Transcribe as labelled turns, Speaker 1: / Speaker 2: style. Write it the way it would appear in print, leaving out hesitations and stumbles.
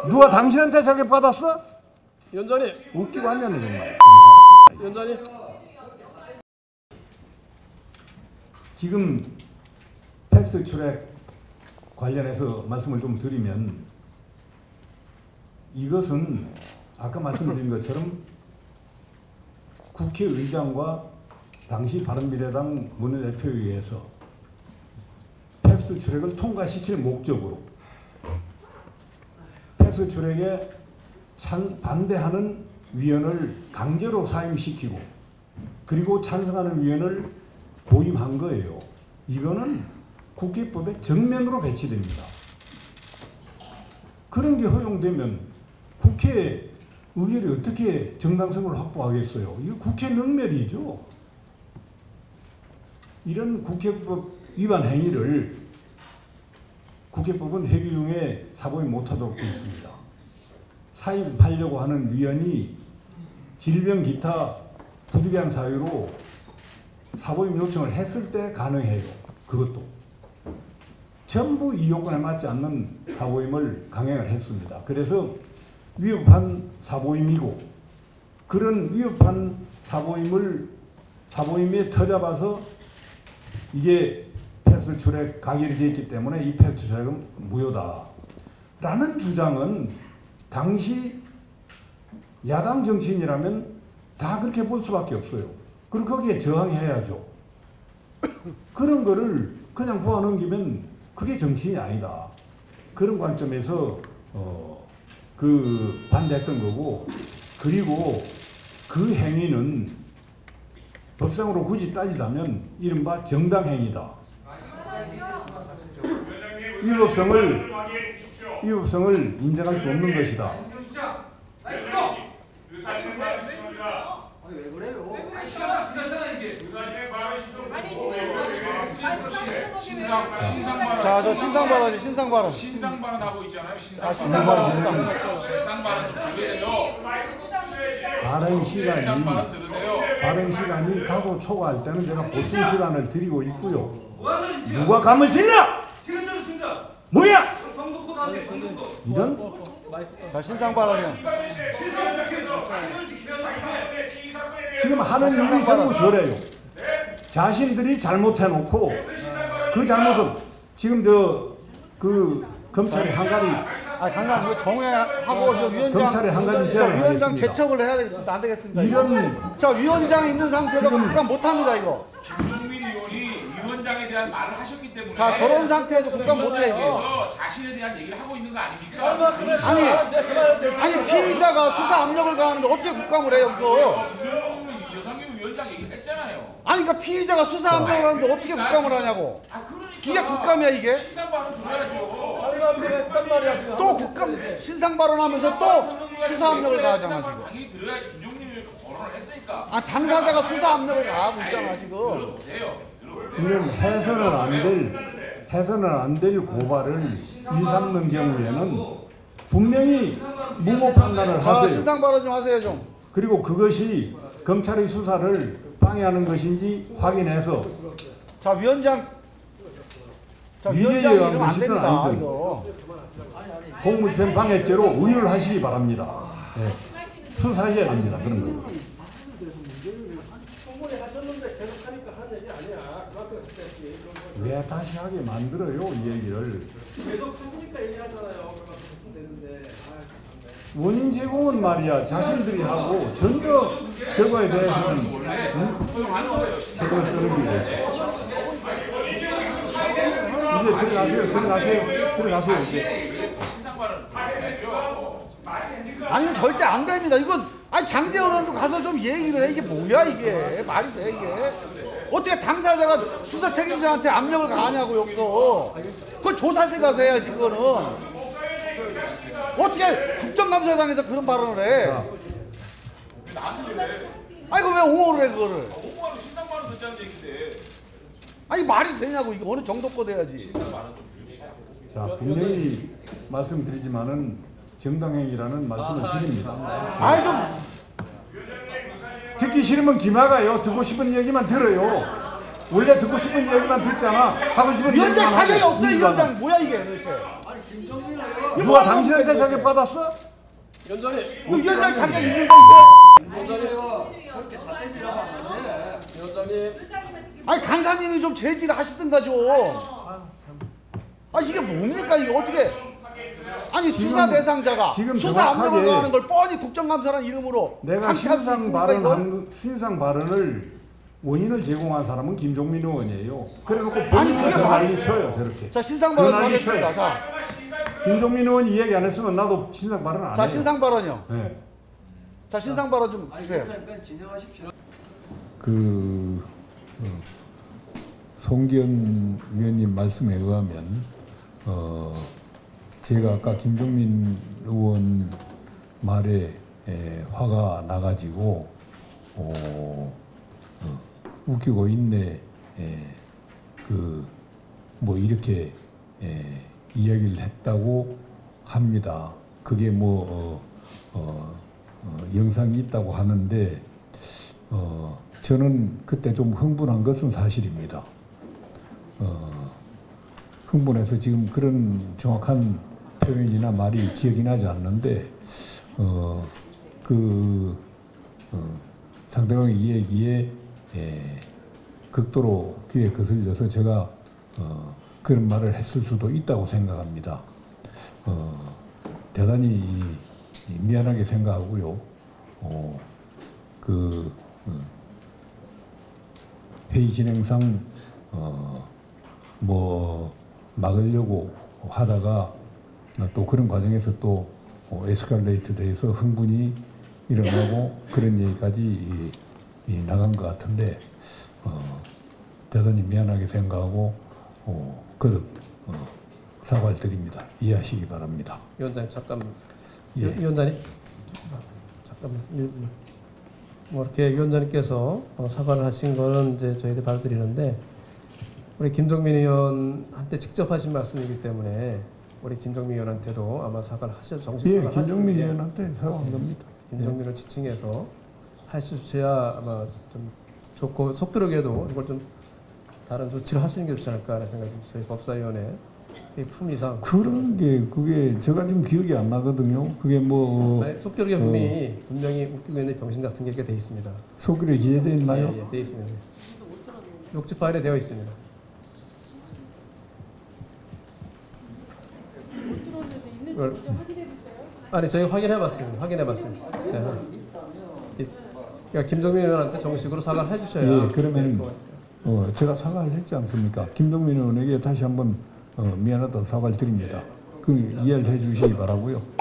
Speaker 1: 누가 당신한테 자격 받았어?
Speaker 2: 위원장님.
Speaker 1: 웃기고 앉았네 정말.
Speaker 2: 위원장님.
Speaker 1: 지금 패스트 트랙 관련해서 말씀을 좀 드리면 이것은 아까 말씀드린 것처럼 국회의장과 당시 바른미래당 원내대표에 의해서 패스트 트랙을 통과시킬 목적으로 패스트 트랙에 반대하는 위원을 강제로 사임시키고 그리고 찬성하는 위원을 보임한 거예요. 이거는 국회법에 정면으로 배치됩니다. 그런 게 허용되면 국회 의결이 어떻게 정당성을 확보하겠어요? 이거 국회 능멸이죠. 이런 국회법 위반 행위를 국회법은 회기 중에 사보임 못하도록 되어 있습니다. 사임하려고 하는 위원이 질병 기타 부득이한 사유로 사보임 요청을 했을 때 가능해요. 그것도 전부 이 요건에 맞지 않는 사보임을 강행을 했습니다. 그래서 위법한 사보임이고 그런 위법한 사보임에 터잡아서 이게 패스트 트랙 가결이 되었기 때문에 이 패스트 트랙은 무효다 라는 주장은 당시 야당 정치인이라면 다 그렇게 볼 수밖에 없어요. 그리고 거기에 저항해야죠. 그런 거를 그냥 보아 넘기면 그게 정치인이 아니다. 그런 관점에서 반대했던 거고, 그리고 그 행위는 법상으로 굳이 따지자면 이른바 정당행위다. 위법성을 인정할 수 없는 것이다.
Speaker 3: 왜 그래요?
Speaker 4: 자, 저 신상 발언이 신상 발언.
Speaker 5: 신상 발언하고 있잖아요. 신상
Speaker 4: 발언.
Speaker 5: 신상 발언 좀 들으세요.
Speaker 1: 발언 시간이 다소 초과할 때는 제가 보충 시간을 드리고 있고요. 누가 감을 질러? 뭐야? 이런?
Speaker 4: 자, 신상 발언이요.
Speaker 1: 지금 하는 일이 전부 저래요. 자신들이 잘못해놓고 그 잘못을 지금 검찰이 한 가지
Speaker 4: 강간 정회하고 저 위원장
Speaker 1: 검찰이 한 가지 제안을
Speaker 4: 위원장
Speaker 1: 하겠습니다.
Speaker 4: 제척을 해야 되겠습니다. 안 되겠습니다.
Speaker 1: 이런
Speaker 4: 자, 위원장 있는 상태에서 국감 못 합니다, 이거.
Speaker 5: 김종민 의원이 위원장에 대한 말을 하셨기 때문에
Speaker 4: 자, 저런 상태에서 국감 못 해요.
Speaker 5: 위원장께서 자신에 대한 얘기를 하고 있는 거 아닙니까?
Speaker 4: 아니 피의자가 수사 압력을 가하는데 어떻게 국감을 해요, 여기서?
Speaker 5: 여상규 위원장 얘기를 했잖아요.
Speaker 4: 아니, 그러니까 피의자가 수사 압력을 하는데 어떻게 국감을 하냐고. 이게 국감이야, 이게?
Speaker 5: 신상 발언 들어야죠.
Speaker 4: 또 국감 신상 발언하면서 또 수사 압력을 가하잖아, 지금.
Speaker 5: 당연히 들어야지. 김종민 의원이 거론을 했으니까.
Speaker 4: 아, 당사자가 수사 압력을 가하고 있잖아, 지금.
Speaker 5: 들어보세요.
Speaker 1: 이런 해서는 안 될 고발을 일삼는 경우에는 분명히 무고 판단을
Speaker 4: 자,
Speaker 1: 하세요.
Speaker 4: 신상 발언 좀 하세요, 좀.
Speaker 1: 그리고 그것이 검찰의 수사를 방해하는 것인지 확인해서
Speaker 4: 자, 위원장. 자,
Speaker 1: 위계에
Speaker 4: 위원장
Speaker 1: 의한
Speaker 4: 이러면 안
Speaker 1: 것이든
Speaker 4: 됩니다,
Speaker 1: 아니든
Speaker 4: 이거.
Speaker 1: 공무집행 방해죄로 의율하시기 바랍니다. 네. 수사하셔야 됩니다. 그런 거. 왜 다시 하게 만들어요, 이 얘기를.
Speaker 2: 계속 하시니까 얘기하잖아요. 했으면 되는데.
Speaker 1: 원인 제공은 말이야 자신들이 하고 전혀 결과에 대해서는 책임을 떠넘기고 있어. 이제 들어가세요. 이제.
Speaker 4: 아니, 절대 안 됩니다. 이건 아니 장제원 의원도 가서 좀 얘기를 해. 이게 뭐야, 이게 말이 돼, 이게? 어떻게 당사자가 수사 책임자한테 압력을 가하냐고, 여기서. 그걸 조사실 가서 해야지, 그거는. 어떻게 국정감사장에서 그런 발언을 해? 아니, 왜 옹호를 해, 그거를?
Speaker 5: 옹호하고 신상 발언 듣자는 얘기인데.
Speaker 4: 아니, 말이 되냐고. 이거 어느 정도 거 돼야지.
Speaker 1: 자, 분명히 말씀드리지만은 정당행위라는 말씀을 드립니다.
Speaker 4: 아니, 좀.
Speaker 1: 듣기 싫으면 기마가요. 듣고 싶은 얘기만 들어요. 원래 듣고 싶은 얘기만 듣잖아. 하고 싶은
Speaker 4: 위원장
Speaker 1: 얘기만
Speaker 4: 자격이
Speaker 1: 하고.
Speaker 4: 없어요, 위원장. 뭐야, 이게 도대체?
Speaker 3: 아니 김정민 의원
Speaker 1: 누가 당신한테 자격 받았어?
Speaker 2: 위원장님,
Speaker 4: 위원장 자격 있는 건데.
Speaker 2: 위원장님, 그렇게 사태질하면 안 돼. 위원장님,
Speaker 4: 아니 간사님이 좀 제지를 하시든가 좀. 아 이게 뭡니까 이게 어떻게? 아니 수사 대상자가
Speaker 1: 지금
Speaker 4: 수사
Speaker 1: 정확하게
Speaker 4: 압력을 가하는 걸 뻔히 국정감사라는 이름으로
Speaker 1: 내가
Speaker 4: 감시할 수 있습니까, 이걸?
Speaker 1: 신상 발언을 원인을 제공한 사람은 김종민 의원이에요. 그래놓고
Speaker 4: 아니,
Speaker 1: 본인이
Speaker 4: 그게
Speaker 1: 더
Speaker 4: 말-
Speaker 1: 난리 쳐요 저렇게.
Speaker 4: 자 신상 발언
Speaker 1: 그 난리
Speaker 4: 하겠습니다.
Speaker 1: 쳐요.
Speaker 4: 자,
Speaker 1: 김종민 의원이 이 얘기 안 했으면 나도 신상 발언 안
Speaker 4: 자
Speaker 1: 해요.
Speaker 4: 신상 발언이요.
Speaker 1: 네.
Speaker 4: 자 신상 발언 좀 주세요.
Speaker 2: 진행하십시오.
Speaker 3: 송기현 위원님 말씀에 의하면 제가 아까 김종민 의원 말에 화가 나가지고 웃기고 있네 뭐 이렇게 이야기를 했다고 합니다. 그게 영상이 있다고 하는데 저는 그때 좀 흥분한 것은 사실입니다. 흥분해서 지금 그런 정확한 표현이나 말이 기억이 나지 않는데 상대방의 이야기에 극도로 귀에 거슬려서 제가 그런 말을 했을 수도 있다고 생각합니다. 대단히 미안하게 생각하고요. 회의 진행상 막으려고 하다가 또 그런 과정에서 또 에스컬레이트 돼서 흥분이 일어나고 그런 얘기까지 나간 것 같은데 대단히 미안하게 생각하고 사과를 드립니다. 이해하시기 바랍니다.
Speaker 6: 위원장님 잠깐만.
Speaker 3: 예.
Speaker 6: 위원장님 잠깐만. 뭐 이렇게 위원장님께서 사과를 하신 거는 이제 저희들이 받아들이는데 우리 김종민 의원한테 직접 하신 말씀이기 때문에 우리 김종민 의원한테도 아마 사과를 하셔 정식
Speaker 3: 예,
Speaker 6: 사과를
Speaker 3: 김종민
Speaker 6: 하시는 게
Speaker 3: 의원한테 사과한 겁니다.
Speaker 6: 김종민을 지칭해서 하셔야 아마 좀 좋고 속도력에도 이걸 좀 다른 조치를 하시는 게 좋지 않을까 하는 생각이 저희 법사위원회 품위상
Speaker 3: 그런 게 그게 제가 지금 기억이 안 나거든요. 그게
Speaker 6: 속도력의 분명히 웃기고 있는 병신 같은 게 이렇게 돼 있습니다.
Speaker 3: 속일에 기재되어 있나요?
Speaker 6: 예, 돼 있습니다. 녹취 파일에 되어 있습니다. 아니 저희 확인해봤습니다. 그러니까 김종민 의원한테 정식으로 사과를 해주셔야.
Speaker 3: 예, 그러면 제가 사과를 했지 않습니까? 김종민 의원에게 다시 한번 미안하다고 사과를 드립니다. 그 이해를 해주시기 바라고요.